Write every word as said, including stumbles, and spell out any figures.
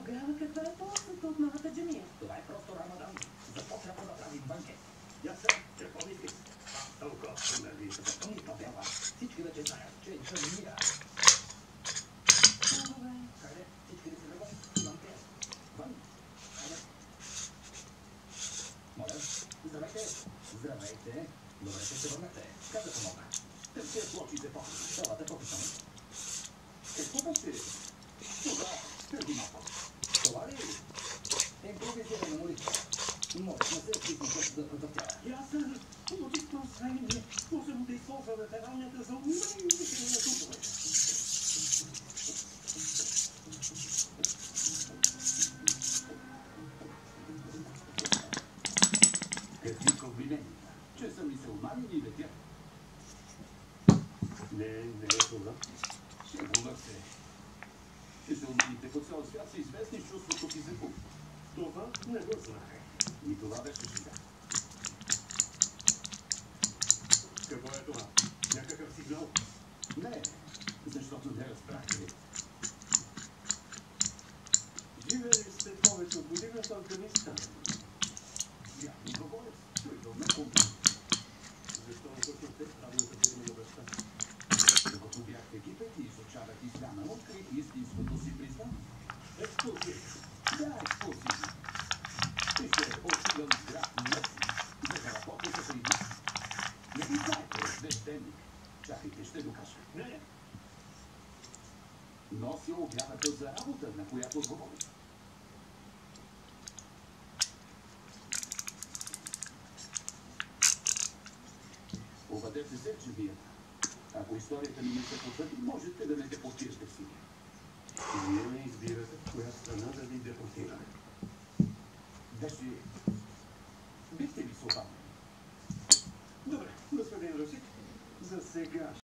Тогава каква е ползата от новата джамия? Това е просто Рамадан. Започна да прави банкет. Я съм, какво мислиш? Аз толкова нали, запълни табела. Всички вече знаят, че е джамия. Добре. Хайде, всички да се работят. Банкет. Вън. Хайде. Моля, здравейте. Здравейте. Добре, ще се върнете. Как да помогна? Търся плочите по. Елате по-писано. Какво беше? Това, преди малко. Това ли? Импровизирана молитва. Може да се опитна да протъвтява. Ясен, логично знание. Можем да използваме пералнята за най-умишени натупване. Какви комплименти? Че са мисълмани и летят. Не, не е това. Шегувах се. Мисълманите по цял свят са известни с чувството си за куп. Това не го знае. И това беше шега. Какво е това? Някакъв сигнал? Не, защото не разбрахте. Живели сте повече от година в Афганистан. Явно говорят. Строителна компания. Защо напъснахте правилната фирмена баща? Докато бях в Египет и изучавах исляма, открих истинското си признание. Екскурсия. Да, екскурсия. И ще отидам в град Мерси, за да работя с един. Не ви знаете, свещеник. Чакайте, ще докажа. Не. Нося обявата за работа, на която отговорих. Обадете се, че вие. Ако историята ми не се потвърди, можете да ме депортирате в Сирия. Вие не избирате в коя страна да ви депортираме. Беше... Бихте ли се обадили? Добре, господин Русик, за сега